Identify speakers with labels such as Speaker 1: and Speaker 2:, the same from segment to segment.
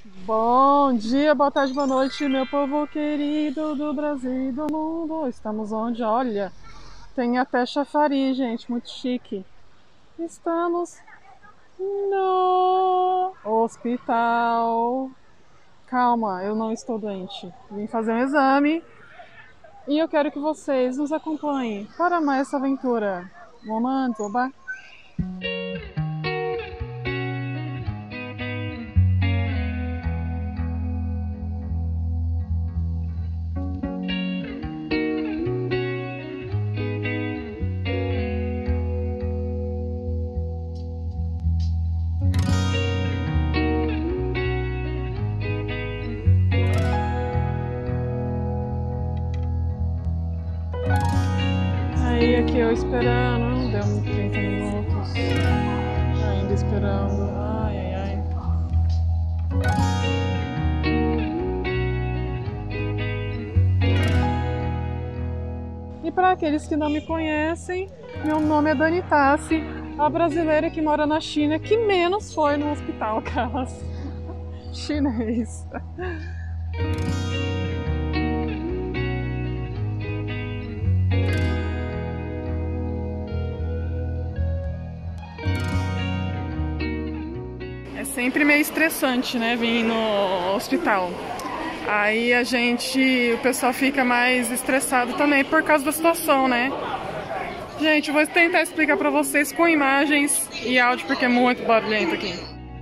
Speaker 1: Bom dia, boa tarde, boa noite, meu povo querido do Brasil e do mundo. Estamos onde? Olha, tem até chafariz, gente, muito chique. Estamos no hospital. Calma, eu não estou doente. Vim fazer um exame e eu quero que vocês nos acompanhem para mais essa aventura. Momento, oba. Aí aqui eu esperando, deu 30 minutos, ainda esperando, ai ai ai. E para aqueles que não me conhecem, meu nome é Dani Tassi, a brasileira que mora na China que menos foi no hospital, caras. Chinês. É sempre meio estressante, né, vir no hospital. Aí o pessoal fica mais estressado também por causa da situação, né? Gente, eu vou tentar explicar pra vocês com imagens e áudio porque é muito barulhento aqui.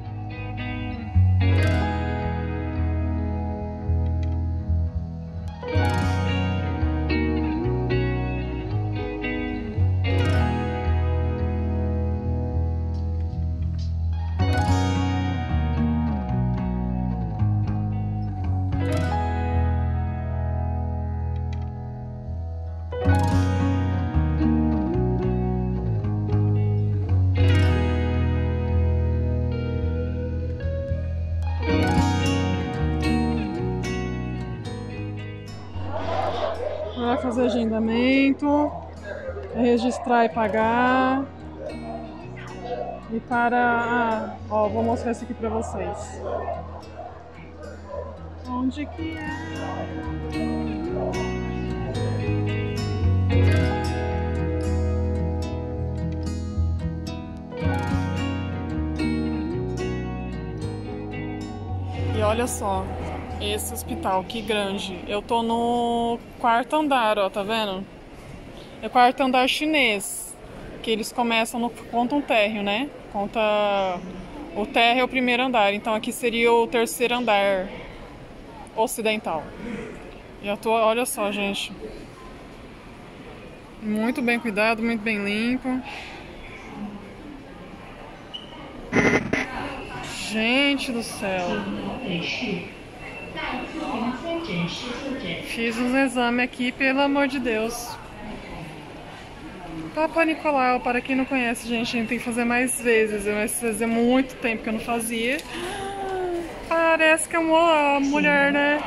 Speaker 1: Vai fazer agendamento, registrar e pagar. E ó, vou mostrar isso aqui pra vocês. Onde que é? E olha só, esse hospital, que grande. Eu tô no quarto andar, ó, tá vendo? É o quarto andar chinês, que eles começam conta um térreo, né? Conta o térreo é o primeiro andar, então aqui seria o terceiro andar ocidental. E olha só, gente. Muito bem cuidado, muito bem limpo. Gente do céu. Fiz uns exames aqui, pelo amor de Deus. Papa Nicolau, para quem não conhece, gente, a gente tem que fazer mais vezes. Mas fazia muito tempo que eu não fazia. Parece que é uma mulher, né?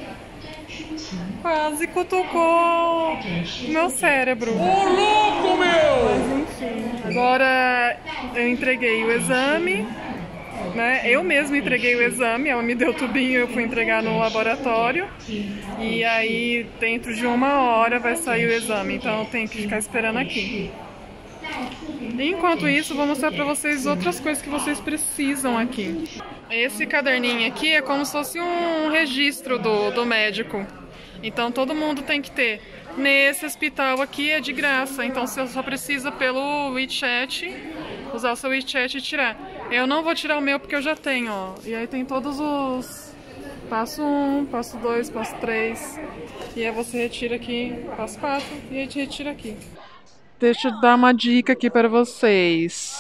Speaker 1: Quase cutucou o meu cérebro. Ô, louco, meu! Mas enfim, agora eu entreguei o exame, né? Eu mesma entreguei o exame, ela me deu o tubinho, eu fui entregar no laboratório. E aí, dentro de 1 hora vai sair o exame, então eu tenho que ficar esperando aqui. Enquanto isso, vou mostrar pra vocês outras coisas que vocês precisam aqui. Esse caderninho aqui é como se fosse um registro do médico. Então todo mundo tem que ter. Nesse hospital aqui é de graça, então você só precisa pelo WeChat, usar o seu WeChat e tirar. Eu não vou tirar o meu porque eu já tenho, ó. E aí tem todos os passo 1, passo 2, passo 3. E aí você retira aqui, passo 4, e aí retira aqui. Deixa eu dar uma dica aqui para vocês.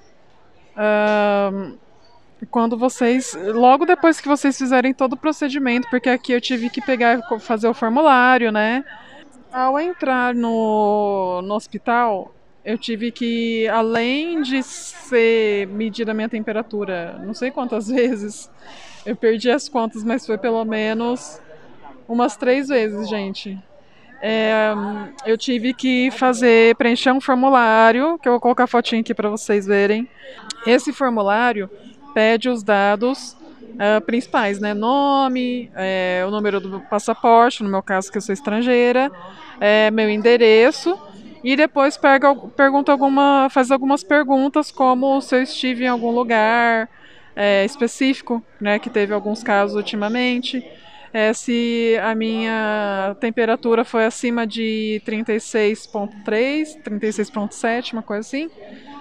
Speaker 1: Logo depois que vocês fizerem todo o procedimento, porque aqui eu tive que fazer o formulário, né? Ao entrar no hospital, eu tive que, além de medir a minha temperatura, não sei quantas vezes, eu perdi as contas, mas foi pelo menos umas 3 vezes, gente. Eu tive que preencher um formulário, que eu vou colocar a fotinha aqui para vocês verem. Esse formulário pede os dados principais, né? Nome, o número do passaporte, no meu caso que eu sou estrangeira, meu endereço, e depois faz algumas perguntas, como se eu estive em algum lugar específico, né? Que teve alguns casos ultimamente. Se a minha temperatura foi acima de 36,3, 36,7, uma coisa assim.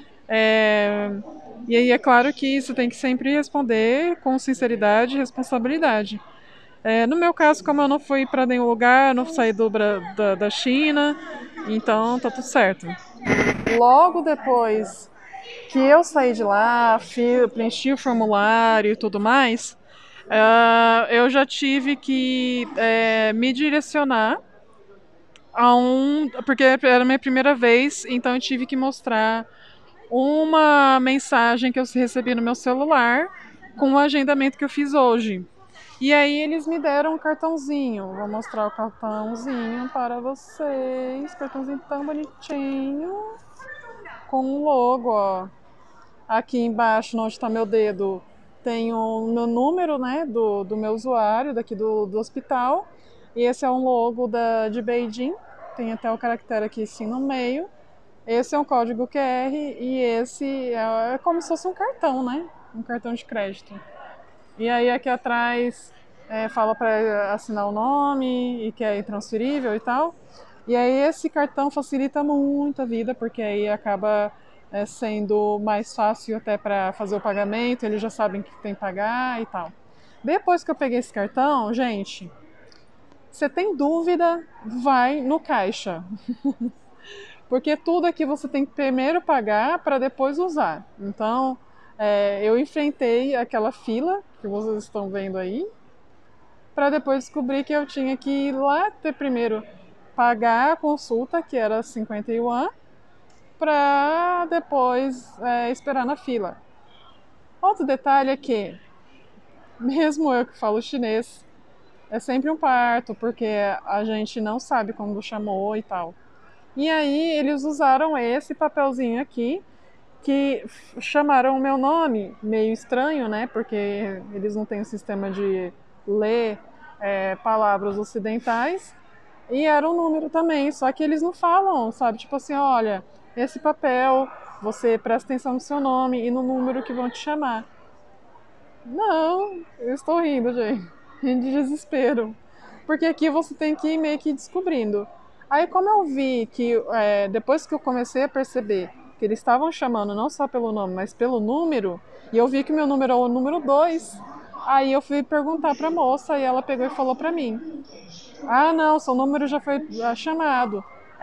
Speaker 1: E aí é claro que isso tem que sempre responder com sinceridade e responsabilidade. No meu caso, como eu não fui para nenhum lugar, não saí da China, então tá tudo certo. Logo depois que eu saí de lá, preenchi o formulário e tudo mais, eu já tive que me direcionar porque era a minha primeira vez, então eu tive que mostrar uma mensagem que eu recebi no meu celular com o agendamento que eu fiz hoje. E aí eles me deram um cartãozinho. Vou mostrar o cartãozinho para vocês. Cartãozinho tão bonitinho. Com um logo, ó. Aqui embaixo, onde está meu dedo, tem o meu número, né, do meu usuário daqui do hospital. E esse é um logo de Beijing. Tem até o caractere aqui assim no meio. Esse é um código QR e esse é como se fosse um cartão, né? Um cartão de crédito. E aí aqui atrás fala para assinar o nome e que é intransferível e tal. E aí esse cartão facilita muito a vida, porque aí acaba sendo mais fácil até para fazer o pagamento, eles já sabem que tem que pagar e tal. Depois que eu peguei esse cartão, gente, você tem dúvida, vai no caixa. Porque tudo aqui você tem que primeiro pagar para depois usar. Então, eu enfrentei aquela fila que vocês estão vendo aí, para depois descobrir que eu tinha que ir lá primeiro pagar a consulta, que era 50 yuan, para depois esperar na fila. Outro detalhe é que, mesmo eu que falo chinês, é sempre um parto, porque a gente não sabe como chamou e tal. E aí eles usaram esse papelzinho aqui, que chamaram o meu nome, meio estranho, né? Porque eles não têm o sistema de ler palavras ocidentais. E era um número também, só que eles não falam, sabe? Tipo assim, olha, esse papel, você presta atenção no seu nome e no número que vão te chamar. Não, eu estou rindo, gente, de desespero. Porque aqui você tem que ir meio que descobrindo. Aí como eu vi que, depois que eu comecei a perceber que eles estavam chamando não só pelo nome, mas pelo número, e eu vi que meu número é o número 2, aí eu fui perguntar pra moça e ela pegou e falou pra mim: ah, não, seu número já foi chamado,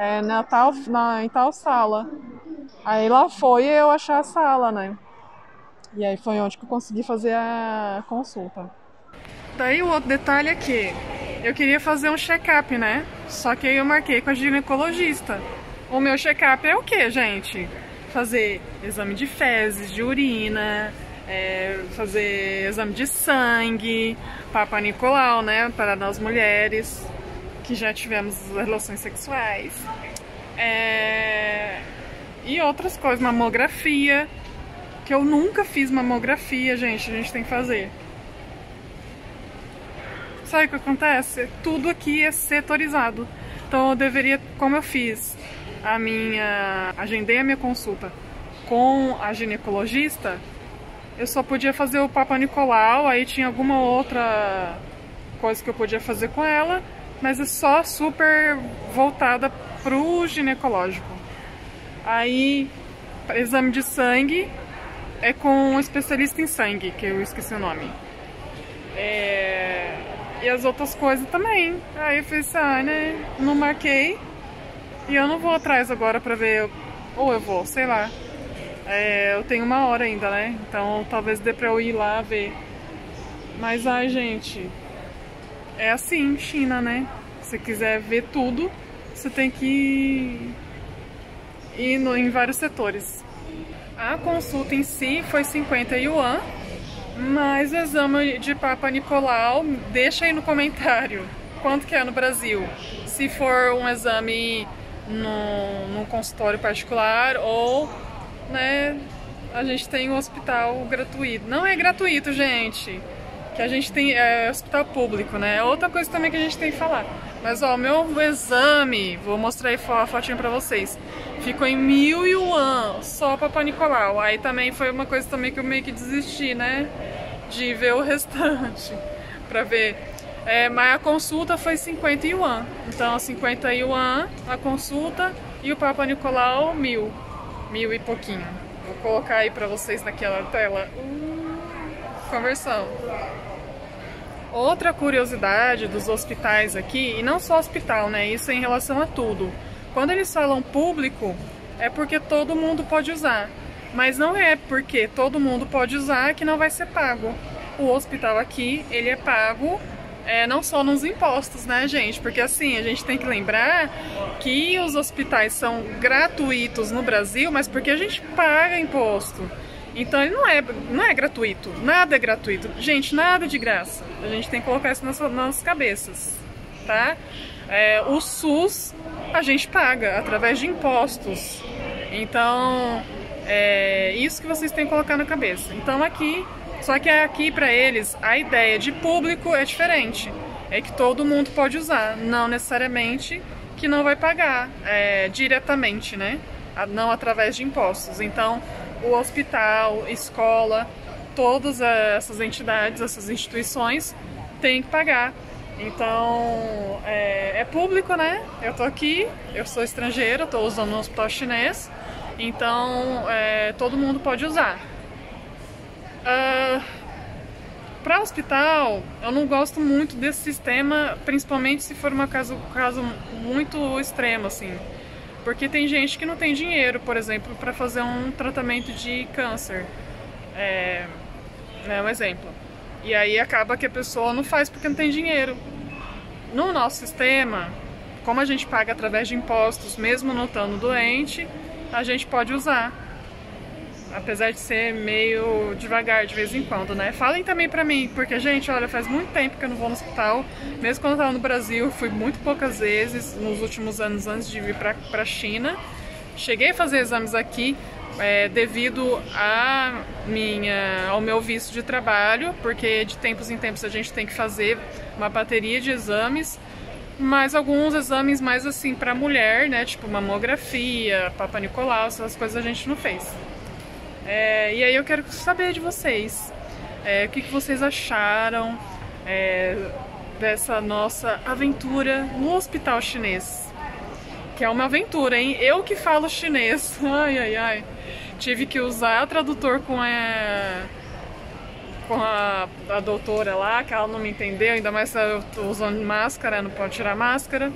Speaker 1: em tal sala. Aí lá foi eu achar a sala, né? E aí foi onde que eu consegui fazer a consulta. Daí o outro detalhe é que eu queria fazer um check-up, né? Só que aí eu marquei com a ginecologista. O meu check-up é o que, gente? Fazer exame de fezes, de urina, fazer exame de sangue, Papa Nicolau, né? Para nós mulheres que já tivemos relações sexuais. E outras coisas, mamografia, que eu nunca fiz mamografia, gente, a gente tem que fazer. Sabe o que acontece? Tudo aqui é setorizado. Então eu deveria, como eu fiz agendei a minha consulta com a ginecologista, eu só podia fazer o Papa Nicolau, aí tinha alguma outra coisa que eu podia fazer com ela, mas é só super voltada pro ginecológico. Aí, exame de sangue é com um especialista em sangue, que eu esqueci o nome. E as outras coisas também. Aí eu fiz, né? Não marquei. E eu não vou atrás agora pra ver. Ou eu vou, sei lá. Eu tenho 1 hora ainda, né? Então talvez dê pra eu ir lá ver. Mas, ai, gente. É assim, China, né? Se você quiser ver tudo, você tem que ir em vários setores. A consulta em si foi 50 yuan. Mas o exame de Papa Nicolau, deixa aí no comentário quanto que é no Brasil. Se for um exame num consultório particular ou, né, a gente tem um hospital gratuito. Não é gratuito, gente. que a gente tem hospital público, né? Outra coisa também que a gente tem que falar. Mas ó, meu exame, vou mostrar aí a fotinha pra vocês. Ficou em 1.000 yuan, só Papai Nicolau. Aí também foi uma coisa também que eu meio que desisti, né? De ver o restante, pra ver. Mas a consulta foi 50 yuan. Então 50 yuan a consulta e o Papai Nicolau 1.000 e pouquinho. Vou colocar aí pra vocês naquela tela. Conversão. Outra curiosidade dos hospitais aqui, e não só hospital, né? Isso é em relação a tudo. Quando eles falam público, é porque todo mundo pode usar. Mas não é porque todo mundo pode usar que não vai ser pago. O hospital aqui, ele é pago não só nos impostos, né, gente? Porque assim, a gente tem que lembrar que os hospitais são gratuitos no Brasil, mas porque a gente paga imposto. Então ele não é gratuito, nada é gratuito. Gente, nada de graça. A gente tem que colocar isso nas cabeças, tá? O SUS a gente paga através de impostos. Então, isso que vocês têm que colocar na cabeça. Então aqui, só que aqui para eles a ideia de público é diferente. É que todo mundo pode usar, não necessariamente que não vai pagar diretamente, né? Não através de impostos. Então, o hospital, escola, todas essas entidades, essas instituições têm que pagar. Então, é público, né? Eu tô aqui, eu sou estrangeira, tô usando um hospital chinês, então todo mundo pode usar. Para hospital, eu não gosto muito desse sistema, principalmente se for um caso muito extremo, assim. Porque tem gente que não tem dinheiro, por exemplo, para fazer um tratamento de câncer. É um exemplo. E aí acaba que a pessoa não faz porque não tem dinheiro. No nosso sistema, como a gente paga através de impostos, mesmo não estando doente, a gente pode usar. Apesar de ser meio devagar de vez em quando, né? Falem também pra mim, porque, gente, olha, faz muito tempo que eu não vou no hospital. Mesmo quando eu tava no Brasil, fui muito poucas vezes nos últimos anos antes de vir pra China. Cheguei a fazer exames aqui devido ao meu visto de trabalho, porque de tempos em tempos a gente tem que fazer uma bateria de exames, mas alguns exames mais assim pra mulher, né? Tipo mamografia, Papa Nicolau, essas coisas a gente não fez. E aí eu quero saber de vocês, o que vocês acharam dessa nossa aventura no hospital chinês. Que é uma aventura, hein? Eu que falo chinês, ai, ai, ai. Tive que usar tradutor com a doutora lá, que ela não me entendeu, ainda mais se eu tô usando máscara, não pode tirar máscara.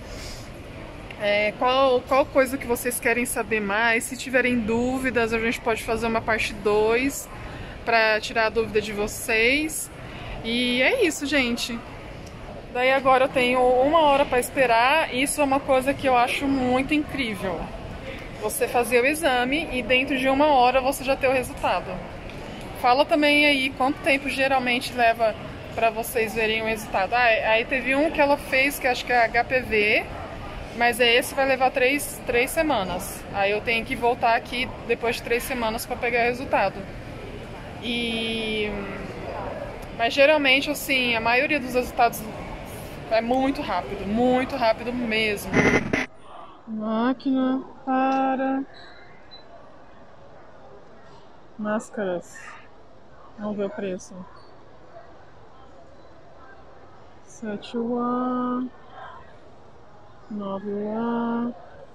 Speaker 1: Qual coisa que vocês querem saber mais? Se tiverem dúvidas, a gente pode fazer uma parte 2 para tirar a dúvida de vocês. E é isso, gente. Daí agora eu tenho 1 hora para esperar. Isso é uma coisa que eu acho muito incrível. Você fazer o exame e dentro de 1 hora você já ter o resultado. Fala também aí quanto tempo geralmente leva para vocês verem o resultado. Aí teve um que ela fez, que acho que é HPV. Mas esse vai levar 3 semanas. Aí eu tenho que voltar aqui depois de 3 semanas para pegar o resultado. Mas geralmente, assim, a maioria dos resultados é muito rápido mesmo. Máquina para máscaras. Vamos ver o preço. 7 yuan. 9 yuan.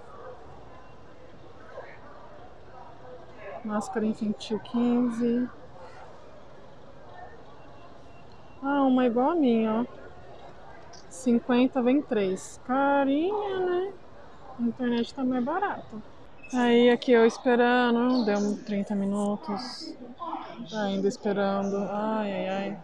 Speaker 1: Máscara infantil 15. Uma igual a minha, ó. 50 vem 3. Carinha, né? A internet tá mais barato. Aí aqui eu esperando, deu 30 minutos. Ainda esperando. Ai, ai, ai.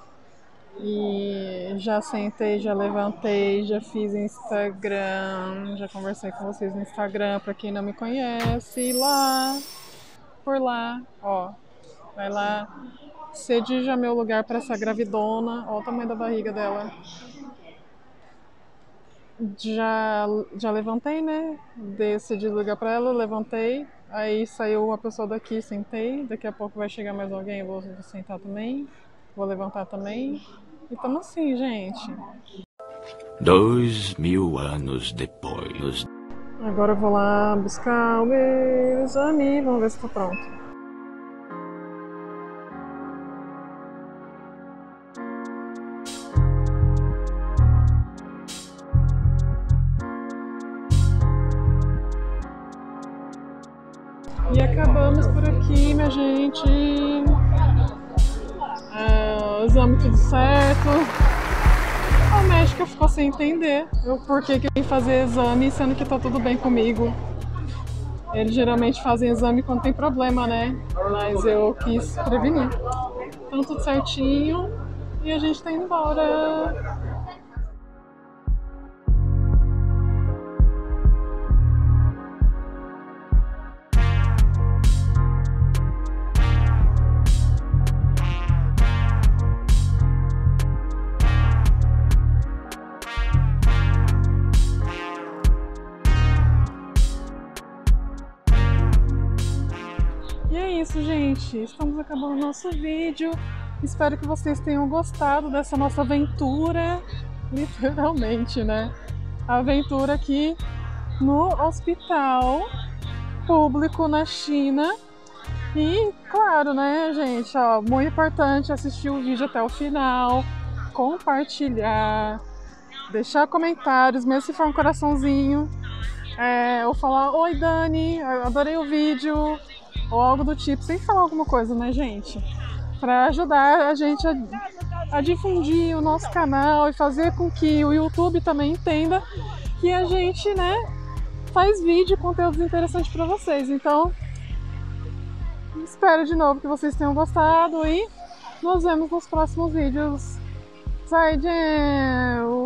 Speaker 1: E já sentei, já levantei, já fiz Instagram, já conversei com vocês no Instagram, pra quem não me conhece, por lá, ó, vai lá, cedi já meu lugar pra essa gravidona, ó o tamanho da barriga dela. Já levantei, né, cedi lugar pra ela, levantei, aí saiu uma pessoa daqui, sentei, daqui a pouco vai chegar mais alguém, eu vou sentar também. Vou levantar também. E tamo assim, gente.
Speaker 2: 2000 anos depois.
Speaker 1: Agora eu vou lá buscar o meu exame. Vamos ver se tá pronto. E acabamos por aqui, minha gente. O exame tudo certo. A médica ficou sem entender o porquê que eu ia fazer exame, sendo que tá tudo bem comigo. Eles geralmente fazem exame quando tem problema, né? Mas eu quis prevenir. Então tudo certinho e a gente tá indo embora. E é isso, gente. Estamos acabando o nosso vídeo. Espero que vocês tenham gostado dessa nossa aventura. Literalmente, né? A aventura aqui no hospital público na China. E, claro, né, gente? Ó, muito importante assistir o vídeo até o final, compartilhar, deixar comentários, mesmo se for um coraçãozinho. Ou falar, oi Dani, adorei o vídeo. Ou algo do tipo, sem falar alguma coisa, né, gente? Para ajudar a gente a difundir o nosso canal e fazer com que o YouTube também entenda que a gente, né, faz vídeo e conteúdos interessantes para vocês. Então, espero de novo que vocês tenham gostado e nos vemos nos próximos vídeos. Zaijian!